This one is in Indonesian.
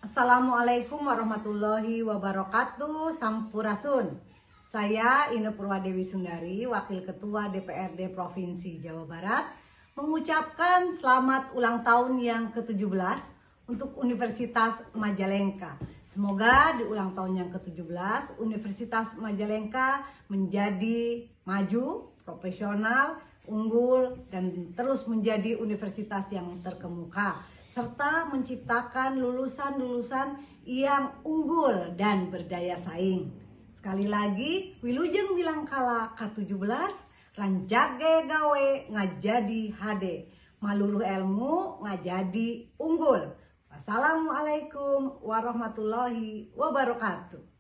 Assalamualaikum warahmatullahi wabarakatuh. Sampurasun. Saya Ine Purwadewi Sundari, Wakil Ketua DPRD Provinsi Jawa Barat, mengucapkan selamat ulang tahun yang ke-17 untuk Universitas Majalengka. Semoga di ulang tahun yang ke-17 Universitas Majalengka menjadi maju, profesional, unggul, dan terus menjadi universitas yang terkemuka, serta menciptakan lulusan-lulusan yang unggul dan berdaya saing. Sekali lagi, Wilujeng Wilangkala K17, Ranjage gawe ngajadi hade, maluluh ilmu ngajadi unggul. Wassalamualaikum warahmatullahi wabarakatuh.